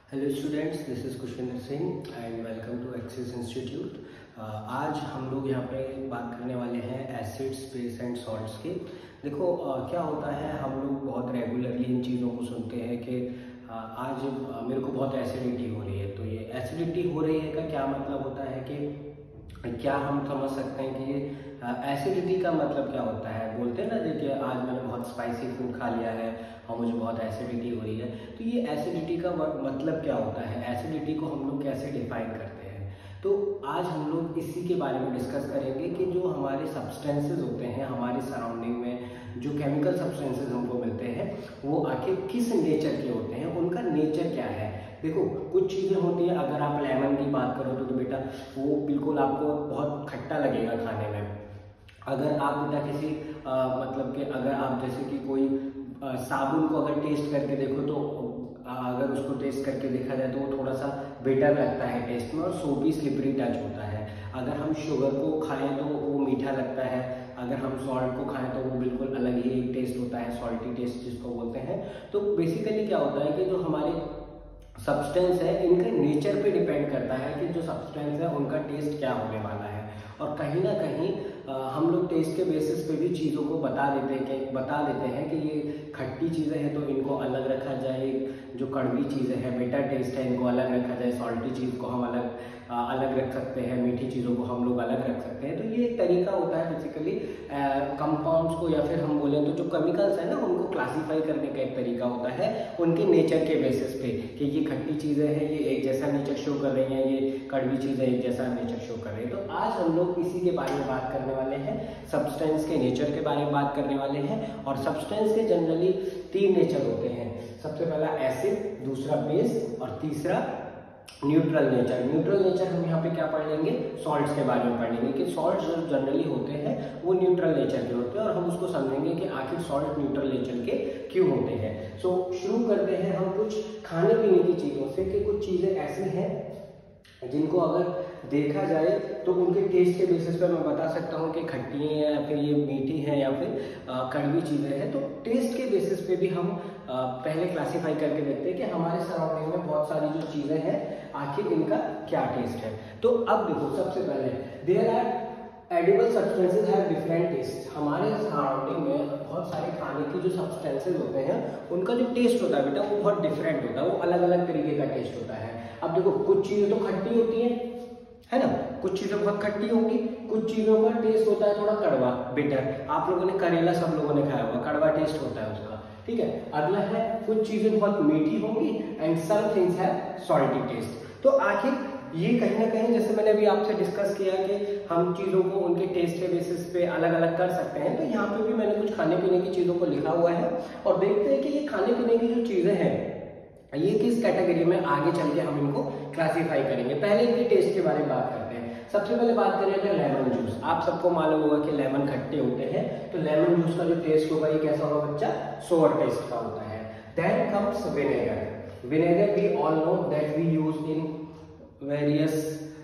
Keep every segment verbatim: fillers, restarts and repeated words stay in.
Hello students, this is Kushwinder Singh and welcome to Axis institute. आज हम लोग यहाँ पे बात करने वाले हैं एसिड्स, बेस एंड सॉल्ट्स की। देखो uh, क्या होता है, हम लोग बहुत रेगुलरली इन चीज़ों को सुनते हैं कि uh, आज uh, मेरे को बहुत एसिडिटी हो रही है। तो ये एसिडिटी हो रही है का क्या मतलब होता है कि क्या हम समझ सकते हैं कि ये एसिडिटी का मतलब क्या होता है। बोलते हैं ना, देखिए आज मैंने बहुत स्पाइसी फूड खा लिया है और मुझे बहुत एसिडिटी हो रही है। तो ये एसिडिटी का मतलब क्या होता है, एसिडिटी को हम लोग कैसे डिफाइन करते हैं। तो आज हम लोग इसी के बारे में डिस्कस करेंगे कि जो हमारे सब्सटेंसेस होते हैं हमारी सराउंडिंग में, जो केमिकल सब्सटेंसेस हमको मिलते हैं वो आखिर किस नेचर के होते हैं, उनका नेचर क्या है। देखो कुछ चीज़ें होती हैं, अगर आप लेमन की बात करो तो, तो बेटा वो बिल्कुल आपको बहुत खट्टा लगेगा खाने में। अगर आप बेटा किसी आ, मतलब कि अगर आप जैसे कि कोई आ, साबुन को अगर टेस्ट करके देखो तो आ, अगर उसको टेस्ट करके देखा जाए तो वो थोड़ा सा बेटर लगता है टेस्ट में और सोपी स्लिपरी टच होता है। अगर हम शुगर को खाएं तो वो मीठा लगता है, अगर हम सॉल्ट को खाएं तो वो बिल्कुल अलग ही एक टेस्ट होता है, सॉल्टी टेस्ट जिसको बोलते हैं। तो बेसिकली क्या होता है कि जो हमारे सब्सटेंस है इनके नेचर पे डिपेंड करता है कि जो सब्सटेंस है उनका टेस्ट क्या होने वाला है। और कहीं ना कहीं आ, हम लोग टेस्ट के बेसिस पे भी चीज़ों को बता देते हैं कि बता देते हैं कि ये खट्टी चीज़ें हैं तो इनको अलग रखा जाए, जो कड़वी चीज़ें हैं बेटर टेस्ट है इनको अलग रखा जाए, सॉल्टी चीज़ को हम अलग आ, अलग रख सकते हैं, मीठी चीज़ों को हम लोग अलग रख सकते हैं। तो ये एक तरीका होता है बेसिकली कंपाउंड्स को या फिर हम बोलें तो जो केमिकल्स है ना उनको क्लासीफाई करने का एक तरीका होता है उनके नेचर के बेसिस पे कि ये खट्टी चीज़ें हैं ये एक जैसा नेचर शो कर रही हैं, ये कड़वी चीज़ें एक जैसा नेचर शो कर रही है। तो आज हम लोग इसी के बारे में बात करने वाले हैं, सब्सटेंस के नेचर के बारे में बात करने वाले हैं। और सब्सटेंस के जनरली तीन नेचर होते हैं, सबसे पहला एसिड, दूसरा बेस और तीसरा न्यूट्रल नेचर। न्यूट्रल नेचर हम यहाँ पे क्या पढ़ लेंगे, सॉल्ट्स के बारे में पढ़ लेंगे कि सॉल्ट्स जो जनरली होते हैं वो न्यूट्रल नेचर के होते हैं और हम उसको समझेंगे कि आखिर सॉल्ट न्यूट्रल नेचर के क्यों होते हैं। सो so, शुरू करते हैं हम कुछ खाने पीने की चीज़ों से कि कुछ चीज़ें ऐसी हैं जिनको अगर देखा जाए तो उनके टेस्ट के बेसिस पे मैं बता सकता हूँ कि खट्टी हैं या फिर ये मीठी हैं या फिर कड़वी चीज़ें हैं। तो टेस्ट के बेसिस पे भी हम आ, पहले क्लासिफाई करके देखते हैं कि हमारे सराउंडिंग में बहुत सारी जो चीज़ें हैं आखिर इनका क्या टेस्ट है। तो अब देखो, सबसे पहले there are edible substances have different taste. हमारे सराउंडिंग में बहुत सारे खाने की जो सब्सटेंसेस होते हैं उनका जो टेस्ट होता है बेटा वो बहुत डिफरेंट होता है, वो अलग अलग तरीके का टेस्ट होता है। अब देखो कुछ चीज़ें तो खट्टी होती हैं, है ना, कुछ चीज़ें बहुत खट्टी होंगी, कुछ चीज़ों का टेस्ट होता है थोड़ा कड़वा, बिटर। आप लोगों ने करेला सब लोगों ने खाया होगा, कड़वा टेस्ट होता है उसका, ठीक है। अगला है कुछ चीज़ें बहुत मीठी होंगी and some things have salty taste. तो आखिर ये कहीं ना कहीं जैसे मैंने अभी आपसे डिस्कस किया कि हम चीज़ों को उनके टेस्ट के बेसिस पे अलग अलग कर सकते हैं। तो यहाँ पे भी मैंने कुछ खाने पीने की चीज़ों को लिखा हुआ है और देखते हैं कि ये खाने पीने की जो चीज़ें हैं ये किस कैटेगरी में आगे चल के हम इनको क्लासीफाई करेंगे। पहले इनके टेस्ट के बारे में बात करते हैं। सबसे पहले बात करें अगर लेमन जूस, आप सबको मालूम होगा कि लेमन खट्टे होते हैं, तो लेमन जूस का जो टेस्ट होगा ये कैसा होगा बच्चा, सोर टेस्ट का होता है। Then comes vinegar. Vinegar we all know that we use in various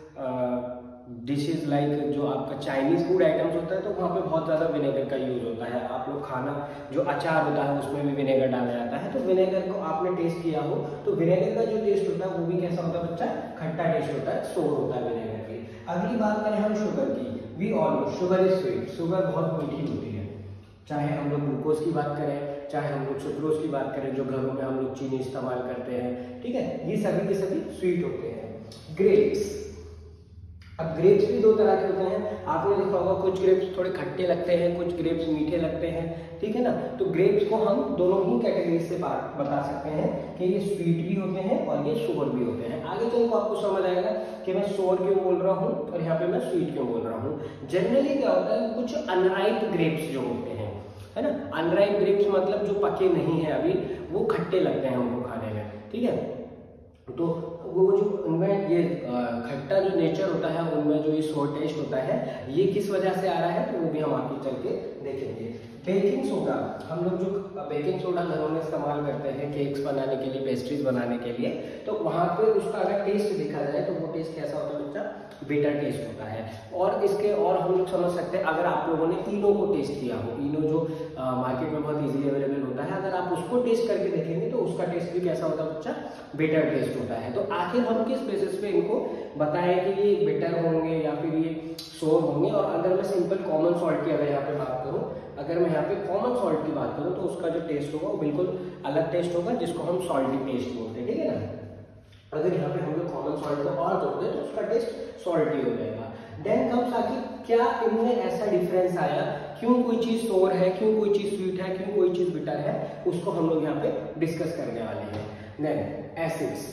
dishes like जो आपका चाइनीज फूड आइटम्स होता है तो वहाँ पे बहुत ज़्यादा विनेगर का यूज होता है। आप लोग खाना जो अचार होता है उसमें भी विनेगर डाला जाता है। तो विनेगर को आपने टेस्ट किया हो तो विनेगर का जो टेस्ट होता है वो भी कैसा होता है बच्चा, खट्टा टेस्ट होता है, सोर होता है विनेगर की। अगली बात करें हम शुगर की, we all know sugar is sweet. Sugar बहुत मीठी होती है, चाहे हम लोग ग्लूकोज की बात करें, चाहे हम लोग सुक्रोज की बात करें जो घरों में हम लोग चीनी इस्तेमाल करते हैं, ठीक है, ये सभी के सभी स्वीट होते हैं। ग्रेप्स, अब ग्रेप्स भी दो तरह के होते हैं, आपने देखा होगा कुछ ग्रेप्स थोड़े खट्टे लगते हैं, कुछ ग्रेप्स मीठे लगते हैं, ठीक है ना। तो ग्रेप्स को हम दोनों ही कैटेगरी से बात बता सकते हैं कि ये स्वीट भी होते हैं और ये सोर भी होते हैं। आगे चल को आपको समझ आएगा कि मैं सोर क्यों बोल रहा हूँ और यहाँ पे मैं स्वीट क्यों बोल रहा हूँ। जनरली क्या होता है, कुछ अनराइप ग्रेप्स जो होते हैं, है ना, अनराइप ग्रेप्स मतलब जो पके नहीं है अभी, वो खट्टे लगते हैं हमको खाने में, ठीक है। तो वो जो उनमें ये खट्टा जो नेचर होता है उनमें जो ये सोर टेस्ट होता है ये किस वजह से आ रहा है तो वो भी हम आगे चल के देखेंगे। बेकिंग सोडा, हम लोग जो बेकिंग सोडा घरों में इस्तेमाल करते हैं केक्स बनाने के लिए, पेस्ट्रीज बनाने के लिए, तो वहाँ पे उसका अगर टेस्ट देखा जाए तो वो टेस्ट कैसा होता है बच्चा, बिटर टेस्ट होता है। और इसके और हम लोग समझ सकते हैं, अगर आप लोगों ने इनो को टेस्ट किया हो, इनो जो मार्केट में बहुत इजीली अवेलेबल होता है, अगर आप उसको टेस्ट करके देखेंगे तो उसका टेस्ट भी कैसा होता है बच्चा, बिटर टेस्ट होता है। तो आखिर हम किस बेसिस पे इनको बताएं कि ये बिटर होंगे या फिर ये सोर होंगे। और अगर मैं सिंपल कॉमन सॉल्ट की अगर यहाँ पे बात करूँ, अगर मैं यहाँ पे कॉमन सॉल्ट की बात करूँ तो उसका जो टेस्ट होगा वो बिल्कुल अलग टेस्ट होगा, जिसको हम सॉल्टी टेस्ट बोलते हैं, ठीक है ना। अगर यहाँ पे हम लोग कॉमन सॉल्ट को और जोड़ दें तो उसका टेस्ट सॉल्टी हो जाएगा। देन कम्स आखिर क्या इनमें ऐसा डिफरेंस आया, क्यों कोई चीज सोर है, क्यों कोई चीज स्वीट है, क्यों कोई चीज बिटर है, उसको हम लोग यहाँ पे डिस्कस करने वाले हैं। देन एसिड्स,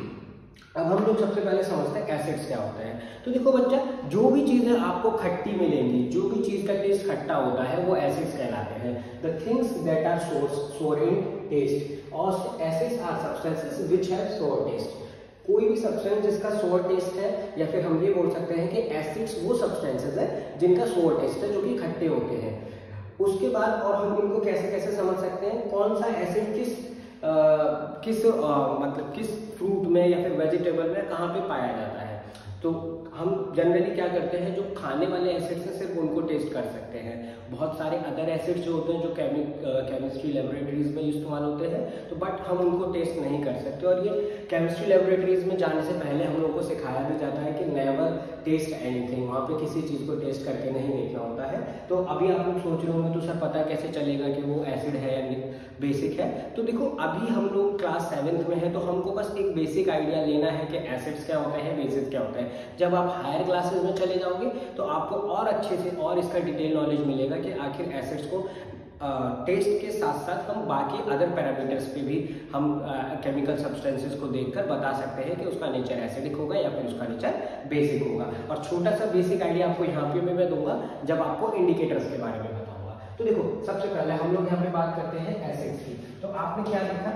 अब हम लोग सबसे पहले समझते हैं एसिड्स क्या होते हैं। तो देखो बच्चा, जो भी चीजें आपको खट्टी मिलेंगी, जो भी चीज का टेस्ट खट्टा होता है वो एसिड्स कहलाते हैं। The things that are sour in taste और acids are substances which have sour taste. कोई भी सब्सटेंस जिसका सोर टेस्ट है, या फिर हम ये बोल सकते हैं कि एसिड्स वो सब्सटेंसेस है जिनका सोर टेस्ट है, जो कि खट्टे होते हैं। उसके बाद और हम इनको कैसे कैसे समझ सकते हैं, कौन सा एसिड किस आ, किस आ, मतलब किस फ्रूट में या फिर वेजिटेबल में कहाँ पे पाया जाता है। तो हम जनरली क्या करते हैं, जो खाने वाले एसिड्स हैं सिर्फ उनको टेस्ट कर सकते हैं। बहुत सारे अदर एसिड्स जो होते हैं जो केमि केमिस्ट्री लेबोरेटरीज में इस्तेमाल होते हैं, तो बट हम उनको टेस्ट नहीं कर सकते। और ये केमिस्ट्री लेबोरेटरीज में जाने से पहले हम लोगों को सिखाया भी जाता है कि नेवर टेस्ट एनीथिंग, वहाँ पे किसी चीज़ को टेस्ट करके नहीं देखना होता है। तो अभी आप लोग सोच रहे होंगे तो सर पता कैसे चलेगा कि वो एसिड है या बेसिक है। तो देखो, अभी हम लोग क्लास सेवेंथ में है, तो हमको बस एक बेसिक आइडिया लेना है कि एसिड्स क्या होते हैं, बेसिक क्या होता है। जब आप हायर क्लासेस में चले जाओगे तो आपको और अच्छे से और इसका डिटेल नॉलेज मिलेगा कि आखिर एसिड्स को टेस्ट uh, के साथ साथ हम बाकी अदर पैरामीटर्स पे भी हम केमिकल uh, सब्सटेंसेस को देखकर बता सकते हैं कि उसका नेचर एसिडिक होगा या फिर उसका नेचर बेसिक होगा। और छोटा सा बेसिक आइडिया आपको यहाँ पे मैं दूंगा जब आपको इंडिकेटर्स के बारे में बताऊंगा। तो देखो, सबसे पहले हम लोग यहाँ पे बात करते हैं एसिड्स की। तो आपने क्या लिखा,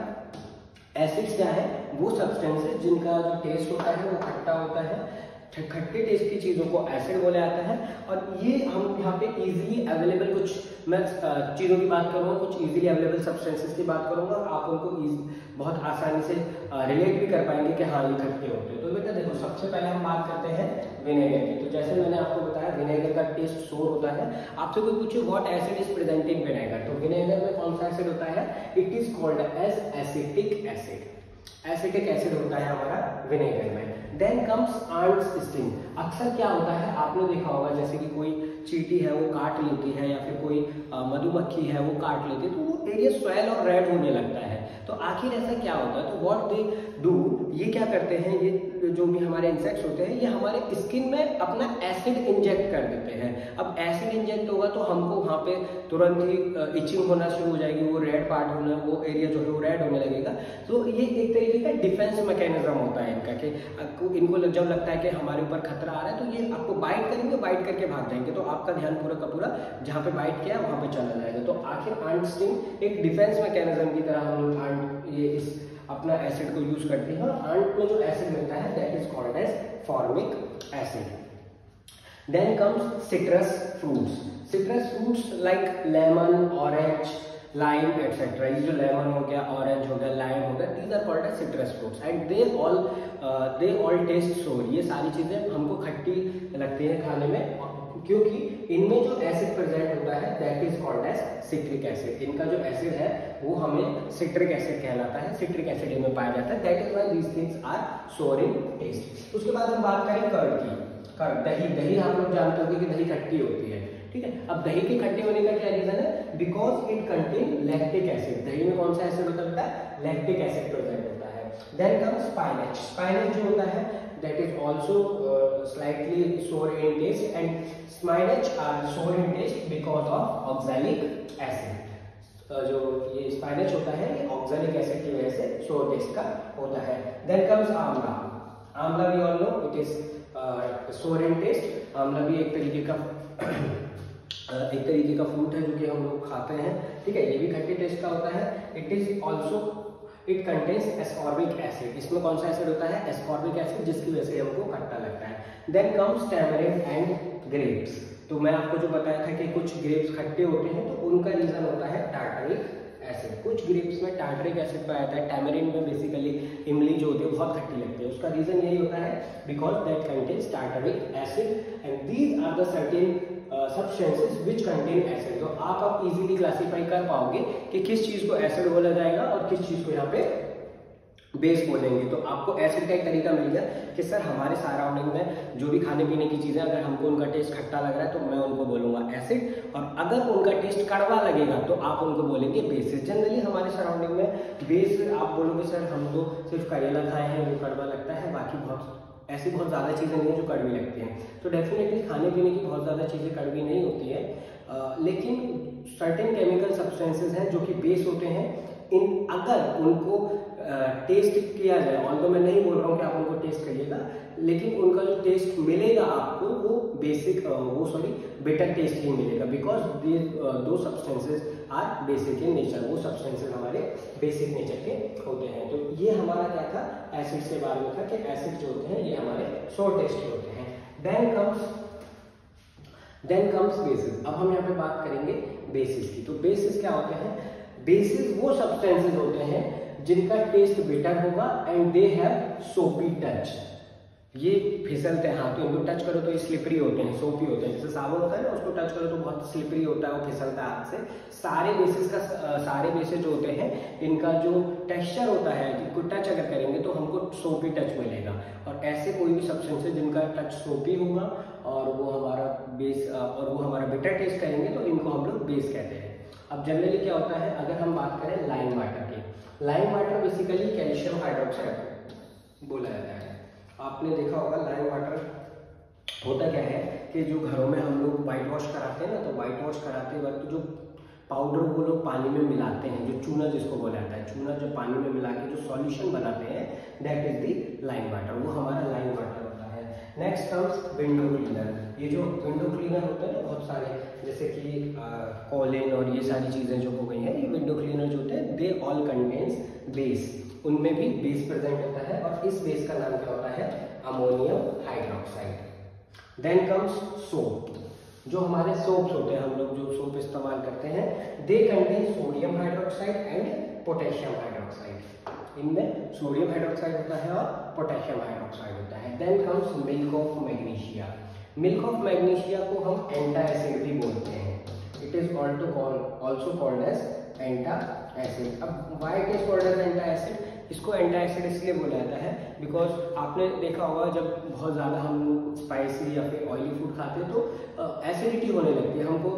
एसिड्स क्या है, वो सब्सटेंसेस जिनका जो टेस्ट होता है वो खट्टा होता है, खट्टे टेस्ट की चीज़ों को एसिड बोला जाता है। और ये हम यहाँ पे इजीली अवेलेबल कुछ मैं चीज़ों की बात करूँगा, कुछ इजीली अवेलेबल सब्सटेंसेस की बात करूँगा, आप उनको बहुत आसानी से रिलेट भी कर पाएंगे कि हाँ ये खट्टे होते हैं। तो बेटा देखो, सबसे पहले हम बात करते हैं विनेगर की। तो जैसे मैंने आपको बताया विनेगर का टेस्ट सोर होता है। आपसे कोई पूछे what acid is present in vinegar, तो विनेगर में कौन सा एसिड होता है, it is called as acetic acid. Acetic acid होता है हमारा विनेगर में। Then comes ants sting. अक्सर क्या होता है, आपने देखा होगा जैसे कि कोई चींटी है वो काट लेती है, या फिर कोई मधुमक्खी है वो काट लेती है, तो वो एरिया स्वेल और रेड होने लगता है। तो आखिर ऐसा क्या होता है, तो व्हाट दे डू, ये क्या करते हैं, ये जो भी हमारे इंसेक्ट्स होते हैं ये हमारे स्किन में अपना एसिड इंजेक्ट कर देते हैं। अब एसिड इंजेक्ट होगा तो हमको वहाँ पे तुरंत ही इचिंग होना शुरू हो जाएगी, वो रेड पार्ट होना, वो एरिया जो है वो रेड होने लगेगा। तो ये एक तरीके का डिफेंस मैकेनिज्म होता है इनका, कि इनको जब लगता है कि हमारे ऊपर खतरा आ रहा है तो ये आपको बाइट करेंगे, बाइट करके भाग जाएंगे। तो आपका ध्यान पूरा का पूरा जहाँ पे बाइट किया वहाँ पे चला जाएगा। तो आखिर आंट स्टिंग एक डिफेंस मैकेनिज्म की तरह हम लोग आंट ये इस अपना एसिड को यूज करते हैं। और आंट में जो एसिड मिलता है that is called as formic acid. Then comes citrus fruits. Citrus fruits like lemon, orange, lime etcetera. ये जो लेमन हो गया, ऑरेंज हो गया, लाइम हो गया, these are called as citrus fruits and they all they all taste sour. ये सारी चीजें हमको खट्टी लगती है खाने में, क्योंकि इनमें जो एसिड प्रेजेंट होता है that is called as citric acid. इनका जो एसिड है वो हमें सिट्रिक एसिड कहलाता है, सिट्रिक एसिड इनमें पाया जाता है। That is why these things are sour in test. उसके बाद हम बात करें कर्ड की। कर्ड, दही। दही आप लोग जानते होंगे कि दही खट्टी होती है, ठीक है। अब दही के खट्टे होने का क्या रीजन है, because it contain lactic acid. दही में कौन सा एसिड होता है, लैक्टिक एसिड प्रेजेंट होता है। Then comes स्पाइनच। स्पाइनच जो होता है that is also uh, slightly sour in taste and spinach are sour in taste because of oxalic acid. uh, जो ये spinach होता है ये oxalic acid की वजह से sour taste का होता है। Then comes आंवला। आंवला we all know it is uh, sour in taste। आंवला भी एक तरीके का एक तरीके का फ्रूट है जो कि हम लोग खाते हैं, ठीक है। ये भी खट्टे टेस्ट का होता है। It is also it contains ascorbic acid. इसमें कौन सा एसिड होता है, एस्कॉर्बिक एसिड, जिसकी वजह से हमको खट्टा लगता है। Then comes tamarind and grapes. तो मैं आपको जो बताया था कि कुछ ग्रेप्स खट्टे होते हैं, तो उनका रीजन होता है टार्टरिक एसिड। कुछ ग्रेप्स में टार्टरिक एसिड पाया जाता है। टैमरिंड में बेसिकली इमली जो होती है बहुत खट्टी लगती है, उसका रीजन यही होता है because that contains tartaric acid and these are the certain substances which contain acid. तो आप अब इजीली क्लासीफाई कर पाओगे कि किस चीज को एसिड बोला जाएगा और किस चीज को यहाँ पे बेस बोलेंगे। तो आपको एसिड का एक तरीका मिल गया कि सर हमारे सराउंडिंग में जो भी खाने पीने की चीजें, अगर हमको उनका टेस्ट खट्टा लग रहा है तो मैं उनको बोलूंगा एसिड, और अगर उनका टेस्ट कड़वा लगेगा तो आप उनको बोलेंगे बेसिस। जनरली हमारे सराउंडिंग में बेस आप बोलोगे सर हम तो सिर्फ करेला खाए हैं वो कड़वा लगता है, बाकी बहुत ऐसी बहुत ज़्यादा चीज़ें नहीं है जो कड़वी लगती हैं। तो डेफिनेटली खाने पीने की बहुत ज़्यादा चीज़ें कड़वी नहीं होती है, आ, लेकिन सर्टेन केमिकल सब्सटेंसेस हैं जो कि बेस होते हैं। इन अगर उनको टेस्ट किया जाए, ऑल्दो मैं नहीं बोल रहा हूँ कि आप उनको टेस्ट करिएगा, लेकिन उनका जो टेस्ट मिलेगा आपको वो बेसिक वो सॉरी बेटर टेस्ट ही मिलेगा because those substances are basic in nature. वो सब्सटेंसेस हमारे बेसिक नेचर के होते हैं। तो ये हमारा क्या था, एसिड से बारे में था कि एसिड जो होते हैं ये हमारे सोर टेस्ट के होते हैं। Then comes then comes bases. अब हम यहाँ पे बात करेंगे बेसिस की। तो बेसिस क्या होते हैं? बेसिस वो सब्सटेंसेस होते हैं जिनका टेस्ट बेटर होगा and they have soapy touch. ये फिसलते हैं, हाँ तो इनको टच करो तो ये स्लिपरी होते हैं, सोपी होते हैं। जैसे साबुन होता है ना, उसको टच करो तो बहुत स्लिपरी होता है, वो फिसलता है हाथ से। सारे बेसिस का सारे बेसिस जो होते हैं इनका जो टेक्सचर होता है, इनको टच अगर करेंगे तो हमको सोपी टच मिलेगा। और ऐसे कोई भी सब्सटेंस है जिनका टच सोपी होगा और वो हमारा बेस और वो हमारा बेटर टेस्ट करेंगे तो इनको हम लोग बेस कहते हैं। अब जनरली क्या होता है, अगर हम बात करें लाइम वाटर की, lime water basically calcium hydroxide बोला जाता है। आपने देखा होगा लाइम वाटर होता क्या है कि जो घरों में हम लोग वाइट वॉश कराते हैं ना, तो वाइट वॉश कराते वक्त जो पाउडर वो लोग पानी में मिलाते हैं, जो चूना जिसको बोला जाता है, चूना जो पानी में मिला के जो सॉल्यूशन बनाते हैं that is the lime water, वो हमारा लाइम वाटर होता है। Next comes window cleaner. ये जो विंडो क्लीनर होते हैं ना बहुत सारे, जैसे कि कॉलिन और ये सारी चीज़ें जो हो गई हैं, ये विंडो क्लीनर जो होते हैं दे ऑल कंटेन्स बेस, उनमें भी बेस प्रेजेंट होता है और इस बेस का नाम क्या होता है, ammonium hydroxide. Then comes soap. जो हमारे सोप्स होते हैं, हम लोग जो सोप इस्तेमाल करते हैं, they contain sodium hydroxide and potassium hydroxide. इनमें सोडियम हाइड्रोक्साइड होता है और पोटेशियम हाइड्रोक्साइड होता है। Then comes milk of magnesia. Milk of magnesia को हम एंटा एसिड भी बोलते हैं। It is also called as antacid. अब why it is called as antacid? इसको एंटा एसिड इसलिए बोला जाता है बिकॉज आपने देखा होगा जब बहुत ज़्यादा हम लोग स्पाइसी या फिर ऑयली फूड खाते हैं तो एसिडिटी होने लगती है, हमको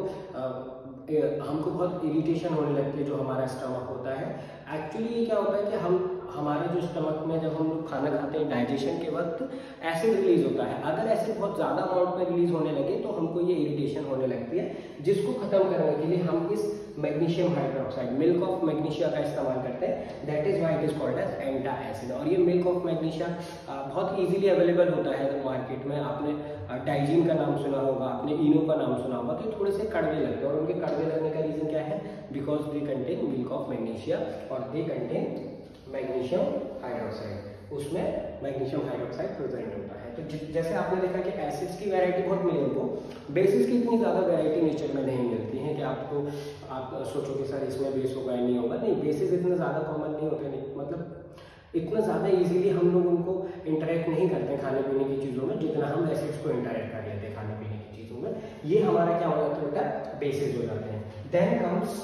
आ, हमको बहुत इरिटेशन होने लगती है जो हमारा स्टमक होता है। एक्चुअली ये क्या होता है कि हम हमारे जो स्टमक में जब हम लोग खाना खाते हैं डाइजेशन के वक्त एसिड रिलीज होता है। अगर एसिड बहुत ज़्यादा अमाउंट में रिलीज होने लगे तो हमको ये इरिटेशन होने लगती है, जिसको खत्म करने के लिए हम इस magnesium hydroxide milk of magnesia का इस्तेमाल करते हैं। That is why it is called as antacid. और ये मिल्क ऑफ मैग्नीशिया बहुत इजीली अवेलेबल होता है मार्केट में। आपने डाइजीन का नाम सुना होगा, आपने इनो का नाम सुना होगा, तो ये थोड़े से कड़वे लगते हैं। और उनके कड़वे लगने का रीजन क्या है? Because they contain milk of magnesia और दे कंटेन मैग्नीशियम हाइड्रोक्साइड। उसमें मैग्नीशियम हाइड्रोक्साइड प्रेजेंट होता है। तो जैसे आपने देखा कि एसिड्स की वैरायटी बहुत मिली हमको, बेसिस की इतनी ज़्यादा वैरायटी नेचर में नहीं मिलती है कि आपको आप सोचो कि सर इसमें बेस होगा या नहीं होगा। नहीं, बेसिस इतना ज़्यादा कॉमन नहीं होते, नहीं मतलब इतना ज़्यादा इजीली हम लोग उनको इंटरेक्ट नहीं करते खाने पीने की चीज़ों में जितना हम एसिड्स को इंटरेक्ट कर लेते हैं खाने पीने की चीज़ों में। ये हमारा क्या हो जाता है बेटा? बेसिस हो जाते हैं। Then comes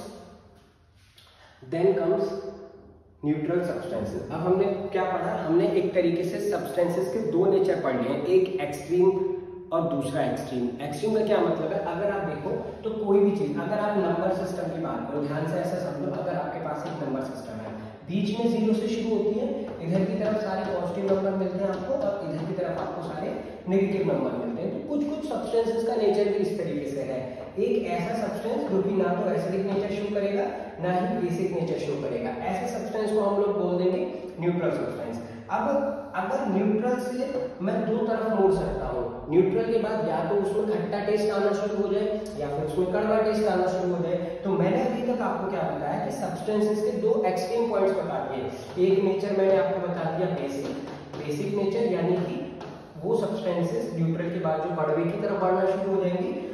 then comes neutral substances. अब हमने क्या पढ़ा? हमने एक तरीके से सब्सटेंसेस के दो नेचर पढ़ लिए हैं, एक एक्सट्रीम और दूसरा एक्सट्रीम। एक्सट्रीम का क्या मतलब है? अगर आप देखो तो कोई भी चीज, अगर आप नंबर सिस्टम की बात करो, ध्यान से ऐसा समझो, अगर आपके पास एक नंबर सिस्टम है, बीच में जीरो से शुरू होती है, इधर की तरफ सारे पॉजिटिव नंबर मिलते हैं आपको और इधर की तरफ आपको सारे नेगेटिव नंबर मिलते हैं। तो कुछ कुछ सब्सटेंसेस का नेचर भी इस तरीके से है। एक ऐसा सब्सटेंस जो कि ना तो एसिडिक नेचर शो करेगा ना ही बेसिक नेचर शो करेगा, ऐसे सब्सटेंस को हम लोग बोल देंगे न्यूट्रल सब्सटेंस। अब अगर न्यूट्रल से मैं दो तरफ मोड़ सकता हूँ, न्यूट्रल के बाद या तो उसमें खट्टा टेस्ट आना शुरू हो जाए या फिर उसमें कड़वा टेस्ट आना शुरू हो जाए। तो मैंने अभी तक आपको क्या बताया कि सब्सटेंसेस के दो एक्सट्रीम पॉइंट्स बता दिए। एक नेचर मैंने आपको बता दिया बेसिक, बेसिक नेचर यानी कि वो सब्सटेंसेस न्यूट्रल के बाद जो कड़वे की तरफ बढ़ना शुरू हो जाएंगी,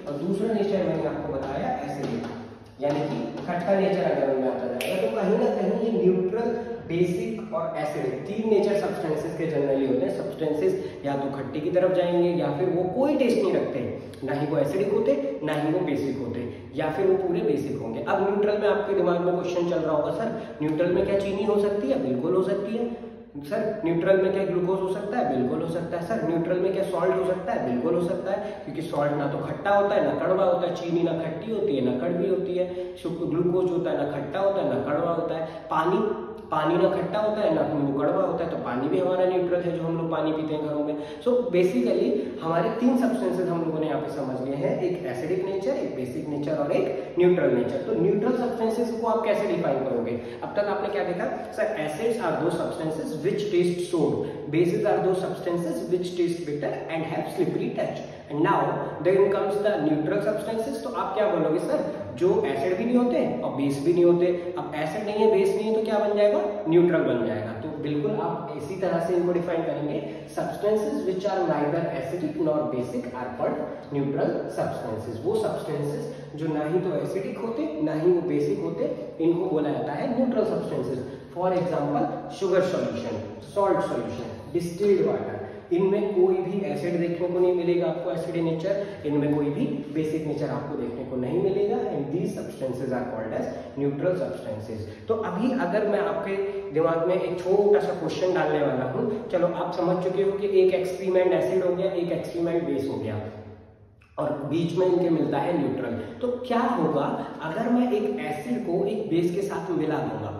और दूसरा नेचर मैंने आपको बताया एसिडिक, यानी कि खट्टा नेचर अगर उनमें आता जाएगा तो कहीं ना कहीं ये न्यूट्रल, बेसिक और एसिडिक तीन नेचर सब्सटेंसेस के जनरली होते हैं। सब्सटेंसेस या तो खट्टे की तरफ जाएंगे या फिर वो कोई टेस्ट नहीं रखते, ना ही वो एसिडिक होते ना ही वो बेसिक होते, या फिर वो पूरे बेसिक होंगे। अब न्यूट्रल में आपके दिमाग में क्वेश्चन चल रहा होगा, सर न्यूट्रल में क्या चीनी हो सकती है? बिल्कुल हो सकती है। सर न्यूट्रल में क्या ग्लूकोज हो सकता है? बिल्कुल हो सकता है। सर न्यूट्रल में क्या सॉल्ट हो सकता है? बिल्कुल हो सकता है, क्योंकि सॉल्ट ना तो खट्टा होता है ना कड़वा होता है, चीनी ना खट्टी होती है ना कड़वी होती है, ग्लूकोज होता है ना खट्टा होता है ना कड़वा होता है, पानी पानी ना खट्टा होता है ना वो कड़वा होता है, तो पानी भी हमारा न्यूट्रल है जो हम लोग पानी पीते हैं घरों में। सो so, बेसिकली हमारे तीन सब्सटेंसेस हम लोगों ने यहाँ पे समझ लिए हैं, एक एसिडिक नेचर, एक बेसिक नेचर और एक न्यूट्रल नेचर। तो न्यूट्रल सब्सटेंसेस को आप कैसे डिफाइन करोगे? अब तक आपने क्या देखा? Sir acids are those substances which taste sour, bases are those substances which taste bitter and have slippery touch, and now then comes the neutral substances. तो आप क्या बोलोगे? सर जो एसिड भी नहीं होते और बेस भी नहीं होते। अब एसिड नहीं है, बेस नहीं है, तो क्या बन जाएगा? न्यूट्रल बन जाएगा। तो बिल्कुल आप इसी तरह से इनको डिफाइन करेंगे, substances which are neither acidic nor basic are called neutral substances. वो सब्सटेंसेस जो ना ही तो एसिडिक होते ना ही वो बेसिक होते, इनको बोला जाता है neutral substances. For example sugar solution, salt solution, distilled water, इनमें कोई भी एसिड देखने को नहीं मिलेगा आपको, एसिड नेचर, इनमें कोई भी बेसिक नेचर आपको देखने को नहीं मिलेगा, and these substances are called as neutral substances. तो अभी अगर मैं आपके दिमाग में एक छोटा सा क्वेश्चन डालने वाला हूं, चलो आप समझ चुके हो कि एक एक्सपेरिमेंट एसिड हो गया, एक एक्सपेरिमेंट बेस हो गया और बीच में इनके मिलता है न्यूट्रल। तो क्या होगा अगर मैं एक एसिड को एक बेस के साथ मिला दूंगा?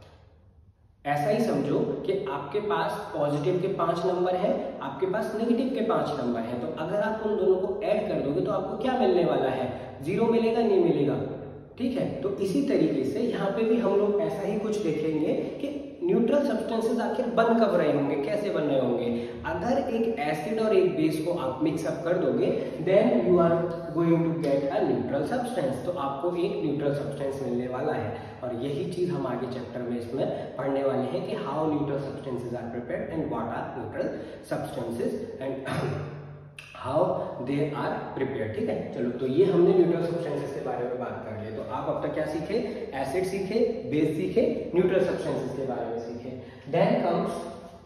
ऐसा ही समझो कि आपके पास पॉजिटिव के पांच नंबर हैं, आपके पास नेगेटिव के पांच नंबर हैं, तो अगर आप उन दोनों को ऐड कर दोगे तो आपको क्या मिलने वाला है? जीरो मिलेगा, नहीं मिलेगा? ठीक है, तो इसी तरीके से यहाँ पे भी हम लोग ऐसा ही कुछ देखेंगे कि न्यूट्रल सब्सटेंसेस आखिर बन कब रहे होंगे, कैसे बन रहे होंगे। अगर एक एसिड और एक बेस को आप मिक्सअप कर दोगे then you are going to get a neutral substance, तो आपको एक न्यूट्रल सब्सटेंस मिलने वाला है। और यही चीज हम आगे चैप्टर में इसमें पढ़ने वाले हैं कि how neutral substances are prepared and what are neutral substances and how they are prepared. ठीक है, चलो तो ये हमने न्यूट्रल सब्सटेंसेस के बारे में बात कर ली। तो आप अब तक क्या सीखे? एसिड सीखे, बेस सीखे, न्यूट्रल सब्सटेंसेस के बारे में सीखे। Then comes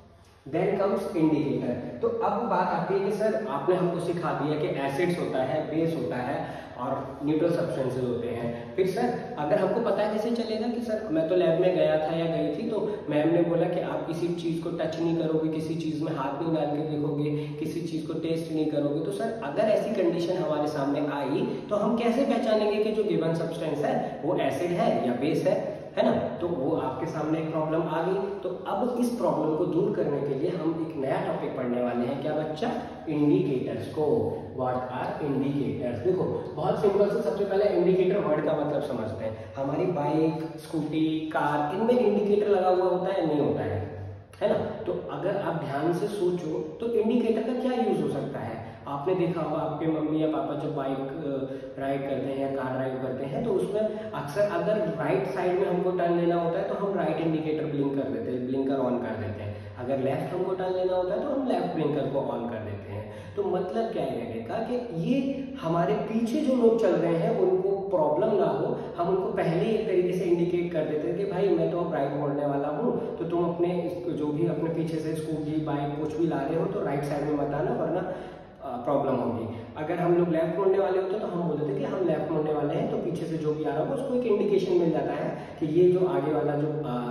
then comes indicator. तो अब बात आती है कि सर आपने हमको सिखा दिया कि एसिड्स होता है, बेस होता है और न्यूट्रल सब्सटेंसेस होते हैं, फिर सर अगर हमको पता है कैसे चलेगा कि सर मैं तो लैब में गया था या गई थी तो मैम ने बोला कि आप किसी चीज़ को टच नहीं करोगे, किसी चीज़ में हाथ नहीं डाल के देखोगे, किसी चीज़ को टेस्ट नहीं करोगे, तो सर अगर ऐसी कंडीशन हमारे सामने आई तो हम कैसे पहचानेंगे कि जो गिवन सब्सटेंस है वो एसिड है या बेस है, है ना? तो वो आपके सामने एक प्रॉब्लम आ गई। तो अब इस प्रॉब्लम को दूर करने के लिए हम एक नया टॉपिक पढ़ने वाले हैं। क्या बच्चा? इंडिकेटर्स को। What are indicators? देखो बहुत सिंपल से सबसे पहले इंडिकेटर वर्ड का मतलब समझते हैं। हमारी बाइक, स्कूटी, कार, इनमें इंडिकेटर लगा हुआ होता है, नहीं होता है, है ना? तो अगर आप ध्यान से सोचो तो इंडिकेटर का क्या यूज हो सकता है? आपने देखा होगा आपके मम्मी या पापा जब बाइक राइड करते हैं या कार ड्राइव करते हैं तो उसमें अक्सर अगर राइट साइड में हमको टर्न लेना होता है तो हम राइट इंडिकेटर ब्लिंक कर देते हैं, ब्लिंकर ऑन कर देते हैं। अगर लेफ्ट हमको टर्न लेना होता है तो हम लेफ्ट ब्लिंकर को ऑन कर देते हैं। तो मतलब क्या है का कि ये हमारे पीछे जो लोग चल रहे हैं उनको प्रॉब्लम ना हो, हम उनको पहले एक तरीके से इंडिकेट कर देते हैं कि भाई मैं तो अब राइट मोड़ने वाला हूँ, तो तुम अपने जो भी अपने पीछे से स्कूटी, बाइक कुछ भी ला रहे हो तो राइट साइड में मत आना वरना प्रॉब्लम होगी। अगर हम लोग लेफ्ट मोड़ने वाले होते तो हम बोलते थे कि हम लेफ्ट मोड़ने वाले हैं, तो पीछे से जो भी आ रहा होगा उसको एक इंडिकेशन मिल जाता है कि ये जो आगे वाला जो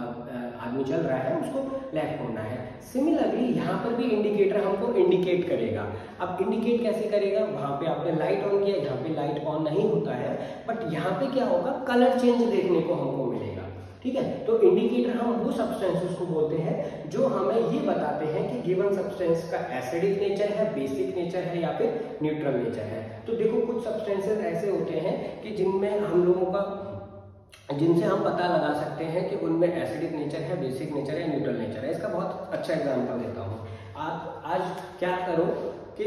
आदमी चल रहा है उसको लेफ्ट मोड़ना है। सिमिलरली यहाँ पर भी इंडिकेटर हमको इंडिकेट करेगा। अब इंडिकेट कैसे करेगा? वहाँ पे आपने लाइट ऑन किया, यहाँ पे लाइट ऑन नहीं होता है, बट यहाँ पे क्या होगा, कलर चेंज देखने को हमको मिलेगा। ठीक है, तो इंडिकेटर हम वो सब्सटेंसेस को बोलते हैं जो हमें ये बताते हैं कि गिवन सब्सटेंस का एसिडिक नेचर है, बेसिक नेचर है या फिर न्यूट्रल नेचर है। तो देखो कुछ सब्सटेंसेस ऐसे होते हैं कि जिनमें हम लोगों का जिनसे हम पता लगा सकते हैं कि उनमें एसिडिक नेचर है, बेसिक नेचर है, न्यूट्रल नेचर है। इसका बहुत अच्छा एग्जांपल देता हूँ। आप आज क्या करो कि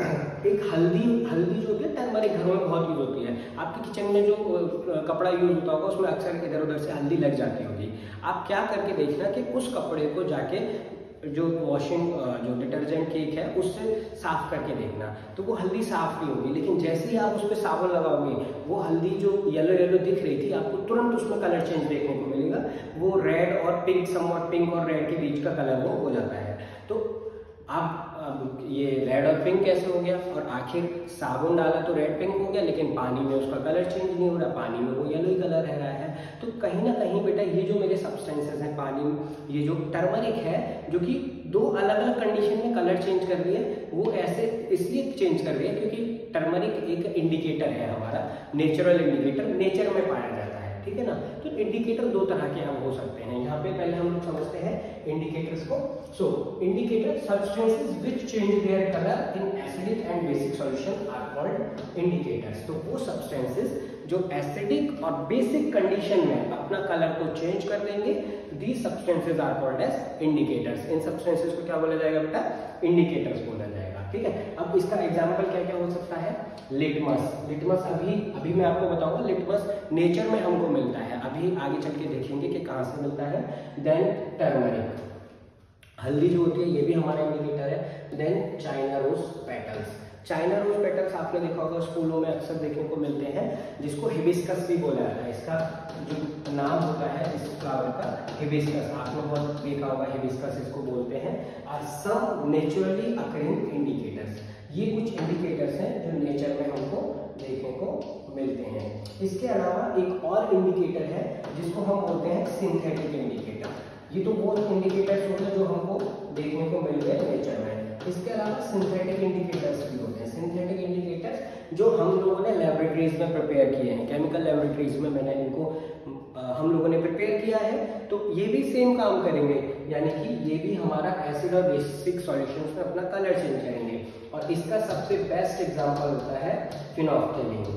एक हल्दी हल्दी जो होती है टर्मरिक घरों में बहुत यूज होती है। आपके किचन में जो कपड़ा यूज होता होगा उसमें अक्सर इधर उधर से हल्दी लग जाती होगी। आप क्या करके देखना कि उस कपड़े को जाके जो वॉशिंग जो डिटर्जेंट केक है उससे साफ करके देखना, तो वो हल्दी साफ नहीं होगी, लेकिन जैसे ही आप उस पर साबुन लगाओगे वो हल्दी जो येलो येलो दिख रही थी आपको तुरंत उसमें कलर चेंज देखने को मिलेगा, वो रेड और पिंक, समवॉट पिंक और रेड के बीच का कलर वो हो जाता है। तो आप अब ये रेड और पिंक कैसे हो गया, और आखिर साबुन डाला तो रेड पिंक हो गया, लेकिन पानी में उसका कलर चेंज नहीं हो रहा, पानी में वो येलो ही कलर रह रहा है। तो कहीं ना कहीं बेटा ये जो मेरे सब्सटेंसेस हैं पानी, ये जो टर्मरिक है जो कि दो अलग अलग कंडीशन में कलर चेंज कर रही है, वो ऐसे इसलिए चेंज कर रही है क्योंकि टर्मरिक एक इंडिकेटर है हमारा, नेचुरल इंडिकेटर, नेचर में पाया जाता है, ठीक है ना। तो इंडिकेटर दो तरह के हम हो सकते हैं, यहाँ पे पहले हम लोग समझते हैं इंडिकेटर्स को। So indicator substances which change their colour in acidic and basic solution are called indicators. तो वो सब्सटेंसेस जो एसिडिक और बेसिक कंडीशन में अपना कलर को चेंज कर देंगे, these substances are called as indicators. इन सब्सटेंसेस को क्या बोला जाएगा बेटा, इंडिकेटर्स बोला जाएगा, ठीक है। अब इसका एग्जांपल क्या क्या हो सकता है, लिटमस। लिटमस अभी अभी मैं आपको बताऊंगा, लिटमस नेचर में हमको मिलता है, अभी आगे चल के देखेंगे कि कहाँ से मिलता है। देन टर्मरिक, हल्दी जो होती है ये भी हमारा इंडिकेटर है। Then China rose petals, China rose petals आपने देखा होगा स्कूलों में अक्सर देखने को मिलते हैं, जिसको हिबिस्कस भी बोला जाता है। इसका जो नाम होता है इस फ्लावर का हिबिस्कस, आपने बहुत देखा होगा, हिबिस्कस इसको बोलते हैं। Are some naturally occurring indicators, ये कुछ इंडिकेटर्स हैं जो नेचर में हमको देखने को मिलते हैं। इसके अलावा एक और इंडिकेटर है जिसको हम बोलते हैं सिंथेटिक इंडिकेटर। ये तो वो इंडिकेटर्स होते हैं जो हमको देखने को मिल रहे हैं नेचर में। इसके अलावा सिंथेटिक इंडिकेटर्स भी होते हैं। सिंथेटिक इंडिकेटर्स जो हम लोगों ने लेबोरेटरीज में प्रिपेयर किए हैं, केमिकल लेबोरेटरीज में मैंने इनको हम लोगों ने प्रिपेयर किया है, तो ये भी सेम काम करेंगे, यानी कि ये भी हमारा एसिड और बेसिक सॉल्यूशंस में अपना कलर चेंज करेंगे। और इसका सबसे बेस्ट एग्जांपल होता है फिनोल्फथालीन।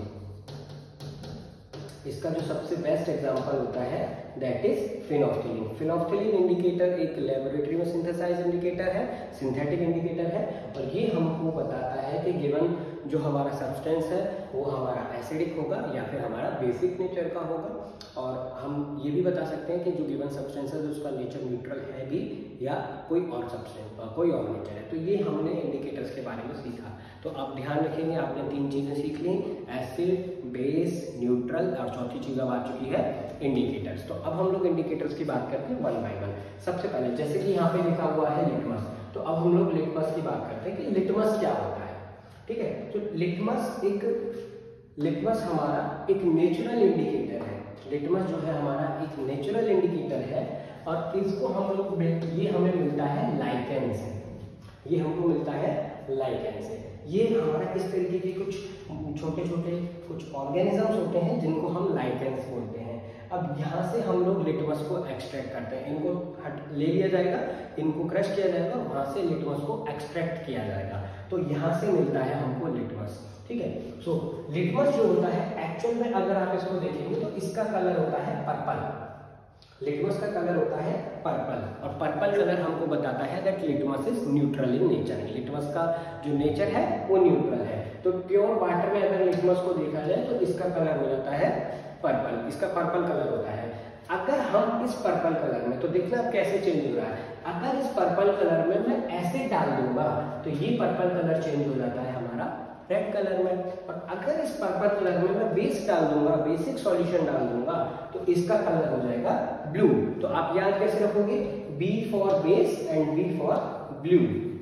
इसका जो सबसे बेस्ट एग्जांपल होता है that is phenolphthalein. Phenolphthalein indicator एक लेबोरेटरी में सिंथेसाइज इंडिकेटर है, सिंथेटिक इंडिकेटर है, और ये हमको बताता है कि गिवन जो हमारा सब्सटेंस है वो हमारा एसिडिक होगा या फिर हमारा बेसिक नेचर का होगा। और हम ये भी बता सकते हैं कि जो गिवन सब्सटेंस है उसका नेचर न्यूट्रल है भी या कोई और सब्सटेंस कोई और नेचर है। तो ये हमने इंडिकेटर्स के बारे में सीखा। तो आप ध्यान रखेंगे, आपने तीन चीजें सीख ली, एसिड, बेस, न्यूट्रल, और चौथी चीज अब आ चुकी है इंडिकेटर्स। तो अब हम लोग इंडिकेटर्स की बात करते हैं वन बाय वन। सबसे पहले जैसे कि यहाँ पे लिखा हुआ है लिटमस, तो अब हम लोग लिटमस की बात करते हैं कि लिटमस क्या होता है, ठीक है। तो लिटमस एक लिटमस हमारा एक नेचुरल इंडिकेटर है। लिटमस जो है हमारा एक नेचुरल इंडिकेटर है, और इसको हम लोग ये हमें मिलता है लाइकेन से, ये हमको मिलता है लाइकेन से। ये हमारा इस तरीके के कुछ छोटे छोटे कुछ ऑर्गेनिजम्स होते हैं जिनको हम लाइकेन्स बोलते हैं। अब यहाँ से हम लोग लिटमस को एक्सट्रैक्ट करते हैं, इनको हट ले लिया जाएगा, इनको क्रश किया जाएगा, वहां से लिटमस को एक्सट्रैक्ट किया जाएगा, तो यहाँ से मिलता है हमको लिटमस, ठीक है। सो so, लिटमस जो होता है एक्चुअल में अगर आप इसको देखेंगे तो इसका कलर होता है पर्पल। लिटमस का कलर होता है पर्पल, और पर्पल कलर हमको बताता है that litmus is neutral in nature. Litmus का जो नेचर है वो न्यूट्रल है। तो प्योर वाटर में अगर लिटमस को देखा जाए तो इसका कलर हो जाता है पर्पल, इसका पर्पल कलर होता है। अगर हम इस पर्पल कलर में, तो देखना अब कैसे चेंज हो रहा है, अगर इस पर्पल कलर में मैं एसिड डाल दूंगा तो ये पर्पल कलर चेंज हो जाता है हमारा रेड कलर में, और अगर इस पर्पल कलर में मैं बेस डाल दूंगा, बेसिक सॉल्यूशन डाल दूंगा, तो इसका कलर हो जाएगा ब्लू। तो आप याद कैसे रखोगे, B for base and B for blue.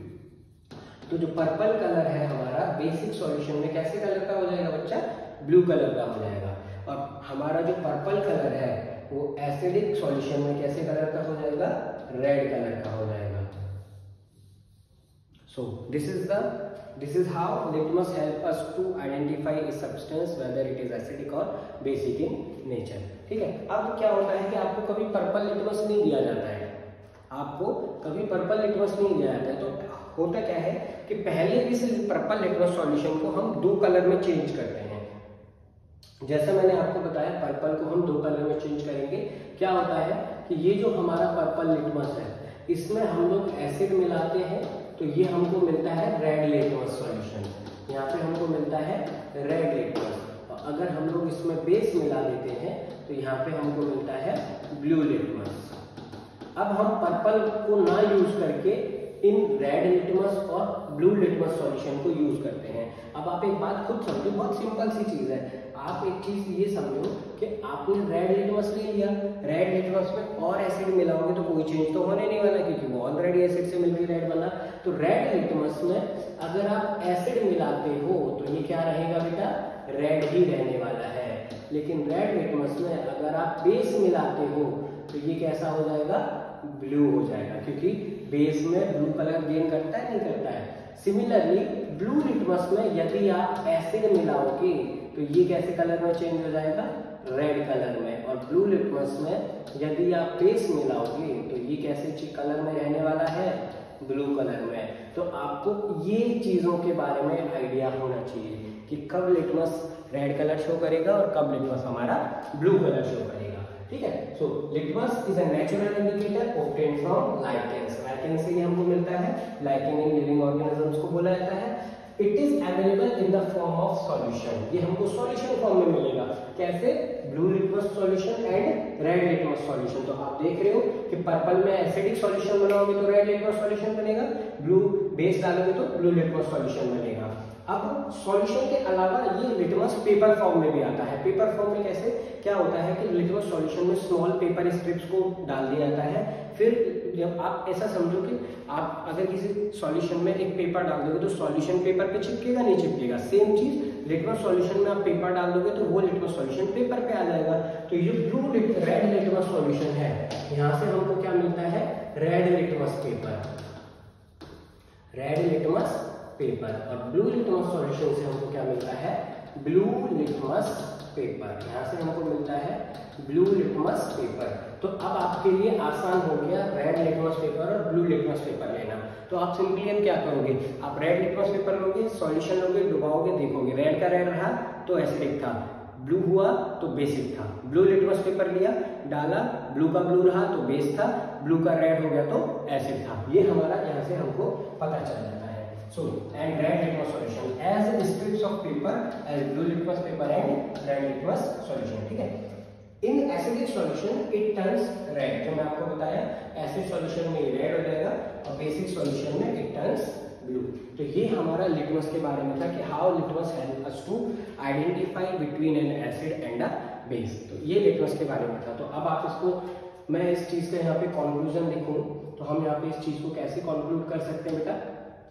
तो जो पर्पल कलर है हमारा बेसिक सॉल्यूशन में कैसे कलर का हो जाएगा बच्चा, ब्लू कलर का हो जाएगा। और हमारा जो पर्पल कलर है वो एसिडिक सॉल्यूशन में कैसे कलर का हो जाएगा, रेड कलर का हो जाएगा। So this is the this is how litmus help us to identify a substance whether it is acidic or basic in nature, ठीक है। अब क्या होता है कि आपको कभी पर्पल लिटमस नहीं दिया जाता है, आपको कभी पर्पल लिटमस नहीं दिया जाता है, तो होता क्या है कि पहले इस पर्पल लिटमस सॉल्यूशन को हम दो कलर में चेंज करते हैं। जैसा मैंने आपको बताया पर्पल को हम दो कलर में चेंज करेंगे। क्या होता है कि ये जो हमारा पर्पल लिटमस है इसमें हम लोग एसिड मिलाते हैं, तो ये हमको मिलता है रेड लिटमस सॉल्यूशन, यहाँ पे हमको मिलता है रेड लिटमस। और अगर हम लोग इसमें बेस मिला देते हैं तो यहाँ पे हमको मिलता है ब्लू लिटमस। अब हम पर्पल को ना यूज करके इन रेड लिटमस और ब्लू लिटमस सॉल्यूशन को यूज करते हैं। अब आप एक बात खुद समझो, बहुत सिंपल सी चीज है। आप एक चीज ये समझो कि आपने रेड लिटमस ले लिया, रेड लिटमस में और एसिड मिलाओगे तो कोई चेंज तो होने नहीं वाला, क्योंकि वो ऑलरेडी एसिड से मिलकर रेड बना। तो रेड लिटमस में अगर आप एसिड मिलाते हो तो ये क्या रहेगा बेटा, रेड ही रहने वाला है। लेकिन रेड लिटमस में अगर आप बेस मिलाते हो तो ये कैसा हो जाएगा, ब्लू हो जाएगा, क्योंकि बेस में ब्लू कलर गेन करता है, नहीं करता है। सिमिलरली ब्लू लिटमस में यदि आप एसिड मिलाओगे तो ये कैसे कलर में चेंज हो जाएगा, रेड कलर में। और ब्लू लिटमस में यदि आप बेस मिलाओगे तो ये कैसे कलर में रहने वाला है, ब्लू कलर में। तो आपको ये चीजों के बारे में आइडिया होना चाहिए कि कब लिटमस रेड कलर शो करेगा और कब लिटमस हमारा ब्लू कलर शो करेगा। ठीक है, so litmus is a natural indicator obtained from lichens. Lichens से ये हमको मिलता है, लाइकेन इन लिविंग ऑर्गेनिजम्स को बोला जाता है। It is available in the form of solution, ये हमको सॉल्यूशन फॉर्म में मिलेगा। कैसे, blue litmus solution and red litmus solution. तो आप देख रहे हो कि पर्पल में एसिडिक सॉल्यूशन बनाओगे तो रेड लिटमस सॉल्यूशन बनेगा, ब्लू बेस डालोगे तो ब्लू लिटमस सॉल्यूशन बनेगा। अब सॉल्यूशन के अलावा ये लिटमस पेपर फॉर्म में भी आता है। पेपर फॉर्म में कैसे, क्या होता है कि लिटमस सॉल्यूशन में स्मॉल पेपर स्ट्रिप्स को डाल दिया जाता है। फिर जब आप ऐसा समझो कि आप अगर किसी सॉल्यूशन में एक पेपर डाल दोगे तो सॉल्यूशन पेपर पे चिपकेगा, नहीं चिपकेगा। सेम चीज लिटमस सॉल्यूशन में आप पेपर डाल दोगे तो वो लिटमस सॉल्यूशन पेपर पे आ जाएगा। तो ये ब्लू रेड लिटमस सॉल्यूशन है, यहाँ से हमको क्या मिलता है, red litmus paper, red litmus paper. और ब्लू लिटमस सॉल्यूशन से हमको क्या मिलता है, ब्लू लिटमस पेपर। यहाँ से हमको मिलता है ब्लू लिटमस पेपर। तो अब आपके लिए आसान हो गया रेड लिटमस पेपर और ब्लू लिटमस पेपर लेना। तो आप सिंपली हम क्या करोगे, आप रेड लिटमस पेपर लोगे, सॉल्यूशन लोगे, डुबाओगे, देखोगे रेड का रेड रहा तो एसिडिक था, ब्लू हुआ तो बेसिक था। ब्लू लिटमस पेपर लिया, डाला, ब्लू का ब्लू रहा तो बेस था, ब्लू का रेड हो गया तो एसिड था। ये हमारा यहाँ से हमको पता चल जाता है। So, and red litmus solution as strips of paper as blue litmus paper and red litmus solution। ठीक है, in acidic solution it turns red, जो मैं आपको बताया एसिड सॉल्यूशन में रेड हो जाएगा और बेसिक सॉल्यूशन में it turns blue। तो ये हमारा लिटमस के बारे में था कि how litmus help us to identify between an acid and a base। तो ये लिटमस के बारे में था। तो अब आप इसको, मैं इस चीज का यहाँ पे कंक्लूजन लिखूं तो हम यहाँ पे इस चीज को कैसे कंक्लूड कर सकते हैं बेटा,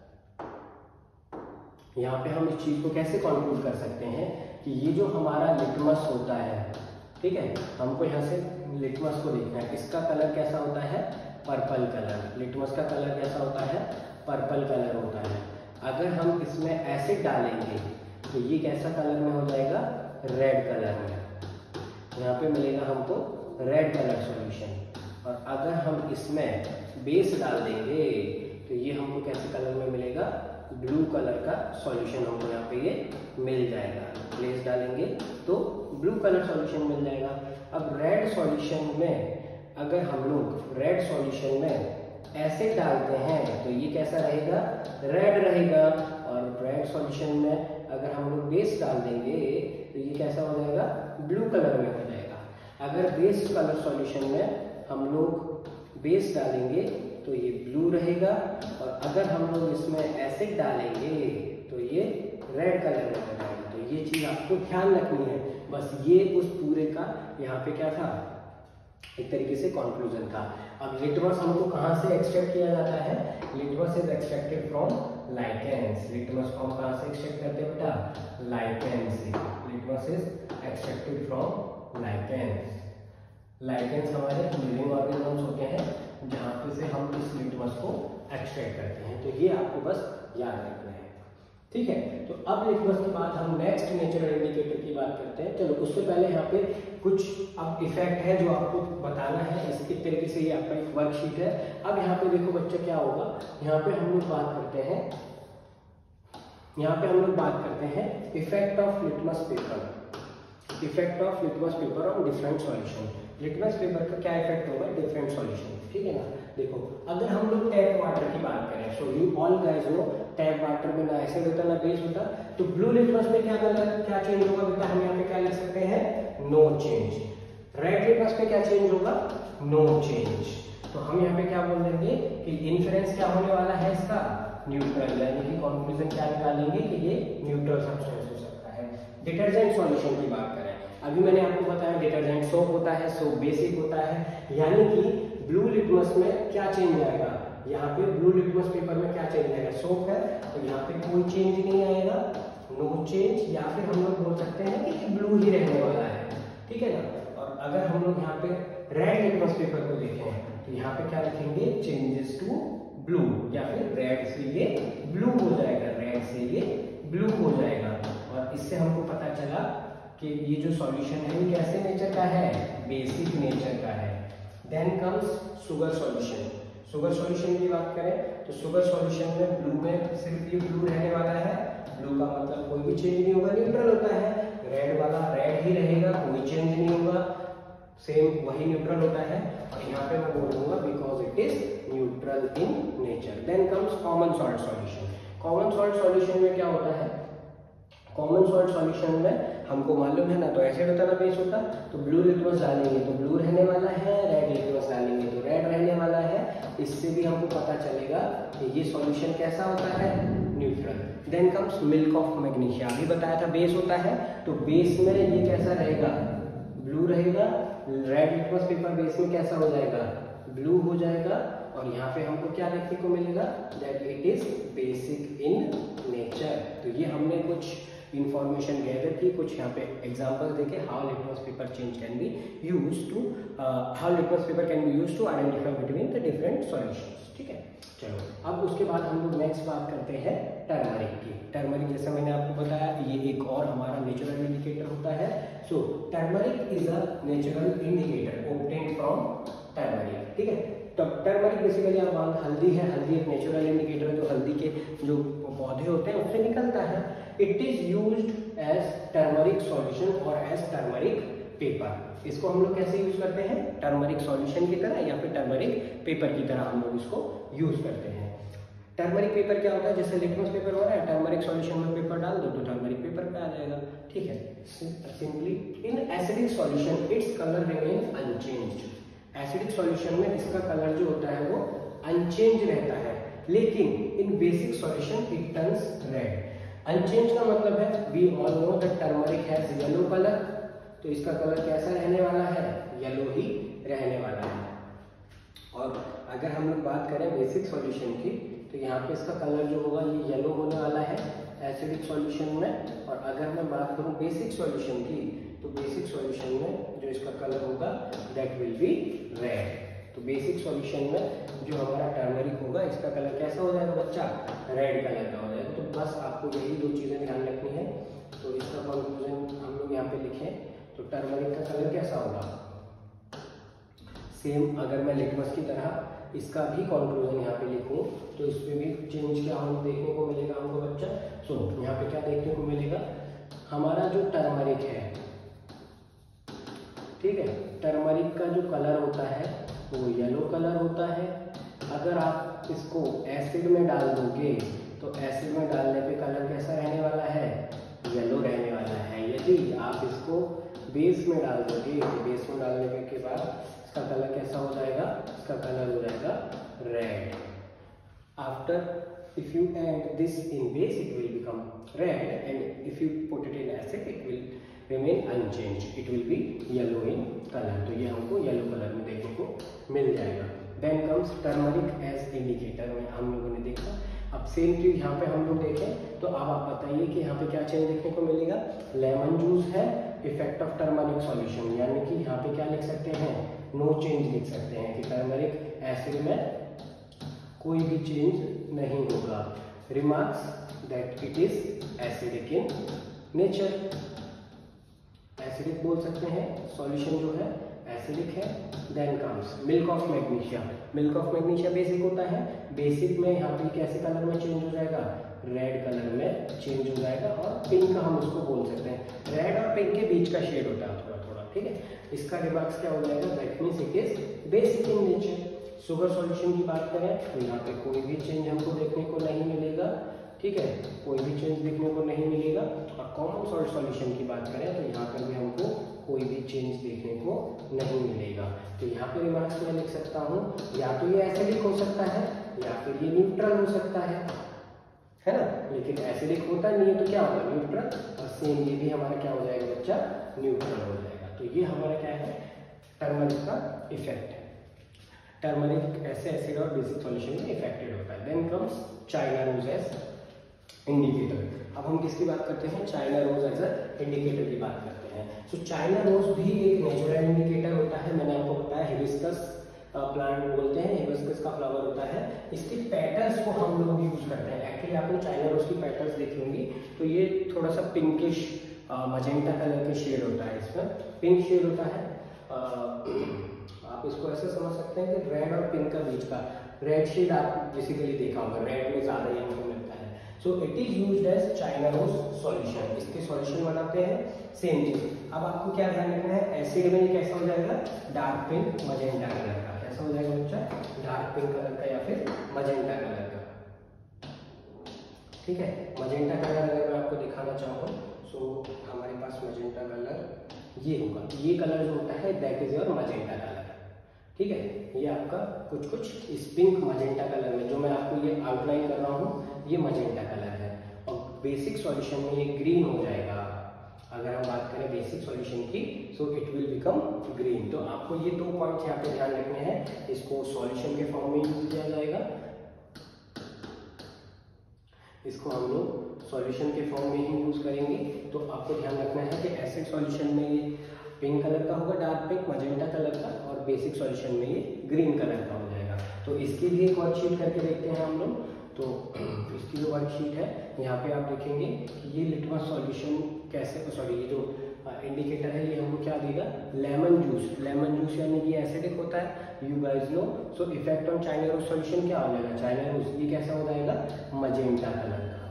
यहाँ पे हम इस चीज को कैसे कंक्लूड कर सकते हैं कि ये जो हमारा लिटमस होता है, ठीक है, हमको यहाँ से लिटमस को देखना है, इसका कलर कैसा होता है, पर्पल कलर। लिटमस का कलर कैसा होता है, पर्पल कलर होता है। अगर हम इसमें एसिड डालेंगे तो ये कैसा कलर में हो जाएगा, रेड कलर में। यहाँ पे मिलेगा हमको रेड कलर सॉल्यूशन। और अगर हम इसमें बेस डाल देंगे तो ये हमको कैसे कलर में मिलेगा, ब्लू कलर का सॉल्यूशन हमको यहाँ पे ये मिल जाएगा। बेस डालेंगे तो ब्लू कलर सॉल्यूशन मिल जाएगा। अब रेड सॉल्यूशन में अगर हम लोग रेड सॉल्यूशन में एसिड डालते हैं तो ये कैसा रहेगा, रेड रहेगा। और रेड सॉल्यूशन में अगर हम लोग बेस डाल देंगे तो ये कैसा हो जाएगा, ब्लू कलर में हो जाएगा। अगर बेस कलर सॉल्यूशन में हम लोग बेस डालेंगे तो ये ब्लू रहेगा। और अगर हम लोग इसमें एसिड डालेंगे तो ये रेड कलर में हो जाएगा। तो ये चीज आपको ध्यान रखनी है। बस ये उस पूरे का यहाँ पे क्या था, एक तरीके से कंक्लूजन था। अब लिटमस हमको कहाँ से एक्सट्रैक्ट किया जाता है, litmus is extracted from lichens. Litmus को हम कहाँ से एक्सट्रैक्ट करते हैं बेटा, लाइकेंस से। Litmus is extracted from lichens. Lichens हमारे लिविंग ऑर्गेनिजम्स होते हैं जहाँ पे से हम इस लिटमस को एक्सट्रैक्ट करते हैं। तो ये आपको बस याद रखना है, ठीक है। तो अब लिटमस के बाद हम नेक्स्ट नेचुरल इंडिकेटर की बात करते हैं। चलो उससे पहले यहाँ पे कुछ अब इफेक्ट है जो आपको बताना है। इस एक तरीके से ये आपका एक वर्कशीट है। अब यहाँ पे देखो बच्चा क्या होगा, यहाँ पे हम लोग बात करते हैं, यहाँ पे हम लोग बात करते हैं effect of litmus paper. Effect of litmus paper on different solution. Litmus paper का क्या इफेक्ट होगा, डिफरेंट सॉल्यूशन, ठीक है ना। देखो अगर हम लोग टैप वाटर की बात करें, so you all guys know tap water में ना एसिड होता ना बेस होता। तो ब्लू लिटमस में क्या कलर क्या चेंज होगा बेटा, हम यहाँ पे क्या लिख सकते हैं, नो चेंज। रेड लिटमस में क्या चेंज होगा, नो चेंज। तो हम यहाँ पे क्या बोल देंगे कि इन्फ्रेंस क्या होने वाला है इसका, न्यूट्रल, यानी कि कंक्लूजन क्या निकालेंगे कि ये न्यूट्रल सब्सटेंस हो सकता है। डिटर्जेंट सॉल्यूशन की बात करें, अभी मैंने आपको बताया डिटर्जेंट सोप होता है, सोप बेसिक होता है, यानी कि ब्लू लिटमस में क्या चेंज आएगा, यहाँ पे ब्लू लिटमस पेपर में क्या चेंज आएगा, सोप है तो यहाँ पे कोई चेंज नहीं आएगा, नो चेंज, या फिर हम लोग बोल सकते हैं कि ब्लू ही रहने वाला है, ठीक है ना। और अगर हम लोग यहाँ पे रेड लिटमस पेपर को देखें तो यहाँ पे क्या लिखेंगे, चेंजेस टू ब्लू, या फिर रेड से ये ब्लू हो जाएगा, रेड से ये ब्लू हो जाएगा। और इससे हमको पता चला कि ये जो सॉल्यूशन है ये कैसे नेचर का है, बेसिक नेचर का है। Then comes sugar solution. Sugar solution की बात करें तो शुगर सॉल्यूशन में ब्लू में सिर्फ ये ब्लू रहने वाला है, ब्लू का मतलब कोई भी चेंज नहीं होगा, न्यूट्रल होता है। रेड वाला रेड ही रहेगा, कोई चेंज नहीं होगा, सेम वही न्यूट्रल होता है। और यहाँ पे मैं बोलूंगा because it is neutral in nature. Then comes common salt solution. Common salt solution में क्या होता है, कॉमन सॉल्ट सॉल्यूशन में हमको मालूम है ना, तो एसिड होता ना बेस होता, तो ब्लू लिटमस डालेंगे तो ब्लू रहने वाला है, रेड लिटमस डालेंगे तो रेड रहने वाला है। इससे भी हमको पता चलेगा कि ये सॉल्यूशन कैसा होता है, neutral. Then comes milk of magnesia. अभी बताया था बेस होता है, तो बेस में ये कैसा रहेगा, ब्लू रहेगा। रेड लिटमस पेपर बेस में कैसा हो जाएगा, ब्लू हो जाएगा। और यहाँ पे हमको क्या देखने को मिलेगा, that it is basic in nature. तो ये हमने कुछ इंफॉर्मेशन गैदर की, कुछ यहाँ पे एग्जांपल देखे how litmus paper change can be used to how litmus paper can be used to identify between the different solutions, ठीक है। चलो अब उसके बाद हम लोग नेक्स्ट बात करते हैं टर्मरिक की। टर्मरिक जैसे मैंने आपको बताया ये एक और हमारा नेचुरल इंडिकेटर होता है। So turmeric is a natural indicator obtained from turmeric, ठीक है। तो टर्मरिक बेसिकली आप मान हल्दी है, हल्दी एक नेचुरल इंडिकेटर है जो हल्दी के जो पौधे होते हैं उससे निकलता है। It is used as turmeric solution और एज टर्मरिक पेपर। इसको हम लोग कैसे यूज करते हैं, टर्मरिक सॉल्यूशन की तरह या फिर टर्मरिक पेपर की तरह हम लोग इसको यूज करते हैं। टर्मरिक पेपर क्या होता है, जैसे लिटमस पेपर हो रहा है, टर्मरिक सॉल्यूशन में पेपर डाल दो तो टर्मरिक पेपर पे आ जाएगा, ठीक है। Simply in acidic solution it's colour remain unchanged. Acidic solution में इसका कलर जो होता है वो अनचेंज रहता है, लेकिन in basic solution it turns red. Unchanged का मतलब है we all know that turmeric has yellow colour, तो इसका कलर कैसा रहने वाला है, येलो ही रहने वाला है। और अगर हम लोग बात करें बेसिक सॉल्यूशन की तो यहाँ पे इसका कलर जो होगा ये येलो होने वाला है एसिडिक सॉल्यूशन में। और अगर मैं बात करूँ बेसिक सॉल्यूशन की तो बेसिक सॉल्यूशन में जो इसका कलर होगा दैट विल बी रेड। तो बेसिक सॉल्यूशन में जो हमारा टर्मरिक होगा इसका कलर कैसा हो जाएगा बच्चा, रेड कलर का हो जाएगा। तो बस आपको यही दो चीज़ें ध्यान रखनी है। तो इसका कंक्लूजन हम लोग यहाँ पे लिखें तो टर्मरिक का कलर कैसा होगा, सेम अगर मैं लिटमस की तरह इसका भी कंक्लूजन यहाँ पे लिखूँ तो इसमें भी चेंज क्या हम देखने को मिलेगा हमको बच्चा। सो so, यहाँ पे क्या देखने को मिलेगा, हमारा जो टर्मरिक है, ठीक है, टर्मरिक का जो कलर होता है वो येलो कलर होता है। अगर आप इसको एसिड में डाल दोगे तो एसिड में डालने पे कलर कैसा रहने वाला है, येलो रहने वाला है। यदि आप इसको बेस में डाल दोगे तो बेस में डालने के बाद इसका कलर कैसा हो जाएगा, इसका कलर हो जाएगा red. After if you add this in base it will become red and if you put it in acid it will remain unchanged, it will be yellow in colour. तो ये हमको yellow colour में देखने को मिल जाएगा। Then comes turmeric as indicator में हम लोगों ने देखा। अब सेम चीज यहाँ पे हम लोग देखें तो अब आप बताइए कि यहाँ पे क्या चेंज देखने को मिलेगा। लेमन जूस है इफेक्ट ऑफ टर्मरिक सॉल्यूशन, यानी कि यहाँ पे क्या लिख सकते हैं, नो चेंज लिख सकते हैं कि टर्मरिक एसिड में कोई भी चेंज नहीं होगा। Remarks that it is acidic in nature, acidic बोल सकते हैं, सॉल्यूशन जो है एसिडिक है। Then comes milk of magnesia. Milk of magnesia basic होता है, बेसिक में यहाँ पे कैसे कलर में चेंज हो जाएगा, रेड कलर में चेंज हो जाएगा। और पिंक का हम उसको बोल सकते हैं, रेड और पिंक के बीच का शेड होता है थोड़ा थोड़ा, ठीक है। इसका रिमार्क्स क्या हो जाएगा, that means it is basic in nature. Sugar solution की बात करें तो यहाँ पे कोई भी चेंज हमको देखने को नहीं मिलेगा, ठीक है, कोई भी चेंज देखने को नहीं मिलेगा। और कॉमन सॉल्ट सॉल्यूशन की बात करें तो यहाँ पर भी हमको कोई भी चेंज देखने को नहीं मिलेगा। तो यहाँ पे रिमार्क्स में लिख सकता हूँ या तो ये एसिडिक हो सकता है या फिर ये न्यूट्रल हो सकता है, है ना। लेकिन एसिडिक होता नहीं है तो क्या होगा, न्यूट्रल, और सेम ये भी हमारा क्या हो जाएगा बच्चा, न्यूट्रल हो जाएगा। तो ये हमारा क्या है, टर्मरिक का इफेक्ट है। टर्मरिक ऐसे एसिड और बेसिक सॉल्यूशन में इफेक्टेड होता है। Then comes China rose as indicator. अब हम किसकी बात करते हैं, China rose as a indicator की बात करते हैं। सो चाइना रोज भी एक नेचुरल इंडिकेटर होता है। मैंने आपको बताया हिबिस्कस प्लांट बोलते हैं, हिबिस्कस का फ्लावर होता है। इसके पेटल्स को हम लोग यूज करते हैं। एक्चुअली आपने चाइना रोज की पेटल्स देखी होंगी, तो ये थोड़ा सा पिंकिश मजेंटा कलर के शेड होता है, इसमें पिंक शेड होता है। आ, आप इसको ऐसे समझ सकते हैं कि रेड और पिंक का बीच का रेड शेड आप बेसिकली देखा होगा, रेड में ज्यादा यहाँ पे मिलता है। So it is used as China rose solution. इसके सॉल्यूशन बनाते हैं सेम चीज। अब आपको क्या ध्यान रखना है, एसिड में ये कैसा हो जाएगा, डार्क पिंक मजेंटा कलर का। कैसा हो जाएगा बच्चा, डार्क पिंक कलर का या फिर मजेंटा कलर का, ठीक है। मजेंटा कलर अगर मैं आपको दिखाना चाहूँ, सो हमारे पास मजेंटा कलर ये होगा, ये कलर जो होता है that is your magenta colour, ठीक है। ये आपका कुछ कुछ इस पिंक मजेंटा कलर में जो मैं आपको ये आउटलाइन कर रहा हूँ, ये मजेंटा कलर है। और बेसिक सॉल्यूशन में ये ग्रीन हो जाएगा। अगर हम बात करें बेसिक सॉल्यूशन की, so it will become green. तो आपको ये दो पॉइंट्स यहाँ पे ध्यान रखने हैं। इसको सॉल्यूशन के फॉर्म में यूज किया जाएगा, इसको हम लोग सॉल्यूशन के फॉर्म में ही यूज करेंगे। तो आपको ध्यान रखना है कि एसिड सॉल्यूशन में ये पिंक कलर का होगा, डार्क पिंक मजेंटा कलर का, और बेसिक सॉल्यूशन में ये ग्रीन कलर का हो जाएगा। तो इसकी भी एक वर्कशीट करके देखते हैं हम लोग। तो इसकी जो वर्कशीट है यहाँ पे आप देखेंगे कि ये लिटमस सॉल्यूशन कैसे, सॉरी ये जो इंडिकेटर है ये हमको क्या देगा, लेमन जूस। लेमन जूस यानी कि एसिडिक होता है, you guys know. So effect on China rose solution क्या हो जाएगा, चाइना रोज ये कैसा हो जाएगा, मजेंटा कलर का,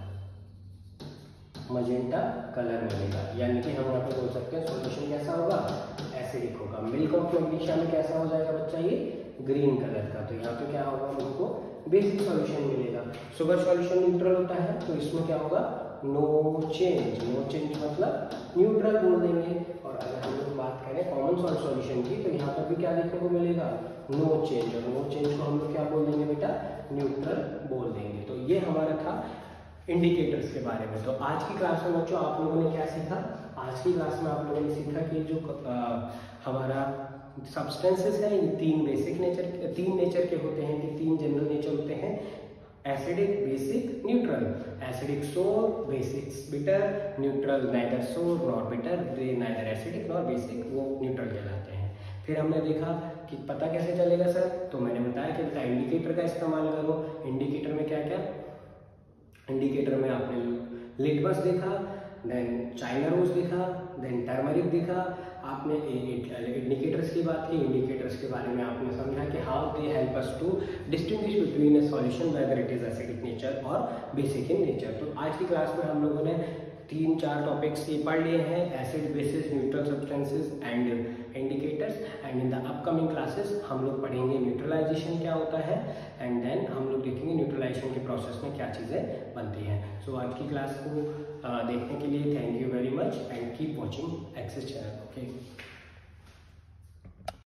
मजेंटा कलर मिलेगा। यानी कि हम यहाँ पे बोल सकते हैं सॉल्यूशन कैसा होगा, एसिडिक होगा। मिल्क ऑफ मैग्नीशिया में कैसा हो जाएगा बच्चा, ये ग्रीन कलर का। तो यहाँ पे क्या होगा, हमको बेसिक सॉल्यूशन मिलेगा। शुगर सॉल्यूशन न्यूट्रल होता है, तो इसमें क्या होगा, नो चेंज। नो चेंज मतलब न्यूट्रल बोल देंगे। और अगर हम लोग बात करें कॉमन सॉल्ट सॉल्यूशन की, तो यहाँ पर भी क्या देखने को मिलेगा, नो चेंज। और नो चेंज को हम लोग क्या बोल देंगे बेटा, न्यूट्रल बोल देंगे। तो ये हमारा था इंडिकेटर्स के बारे में। तो आज की क्लास में बच्चों आप लोगों ने क्या सीखा, आज की क्लास में आप लोगों ने सीखा कि जो आ, हमारा सब्सटेंसेस है ये तीन बेसिक नेचर, तीन नेचर के होते हैं, कि तीन जनरल नेचर होते हैं, acidic, basic, neutral. Acidic sour, basic bitter, neutral neither sour nor bitter, they neither acidic nor basic, वो न्यूट्रल कहलाते हैं। फिर हमने देखा कि पता कैसे चलेगा सर, तो मैंने बताया कि बेटा इंडिकेटर का इस्तेमाल करो। इंडिकेटर में क्या क्या, इंडिकेटर में आपने लिटमस देखा, देन चाइना रोज देखा, देन टर्मरिक देखा। आपने इंडिकेटर्स की बात की, इंडिकेटर्स के बारे में आपने समझा कि how they help us to distinguish between a solution whether it is acidic nature और बेसिक इन नेचर। तो आज की क्लास में हम लोगों ने तीन चार टॉपिक्स ये पढ़ लिए हैं, acid, bases, neutral substances and indicators. And in the upcoming classes हम लोग पढ़ेंगे न्यूट्रलाइजेशन क्या होता है, एंड देन हम लोग देखेंगे न्यूट्रलाइजेशन के प्रोसेस में क्या चीज़ें बनती हैं। सो so, आज की क्लास को देखने के लिए thank you very much and keep watching access channel. Okay.